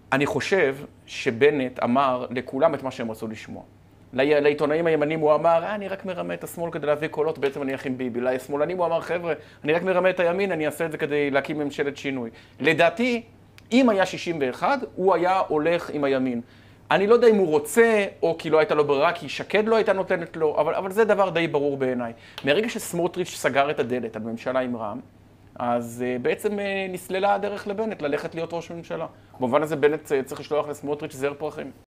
אני חושב שבנט אמר לכולם את מה שהם רצו לשמוע. לעיתונאים הימנים הוא אמר, אני רק מרמה את השמאל כדי להביא קולות, בעצם אני אחים ביבי. לשמאלנים הוא אמר, חבר'ה, אני רק מרמה את הימין, אני אעשה את זה כדי להקים ממשלת שינוי. לדעתי, אם היה 61, הוא היה הולך עם הימין. אני לא יודע אם הוא רוצה, או כי לא הייתה לו ברירה, כי שקד לא הייתה נותנת לו, אבל זה דבר די ברור בעיניי. מהרגע שסמוטריץ' סגר את הדלת על ממשלה עם רע"מ, אז בעצם נסללה הדרך לבנט ללכת להיות ראש ממשלה. במובן הזה בנט צריך לשלוח לסמוטריץ' זר פרחים.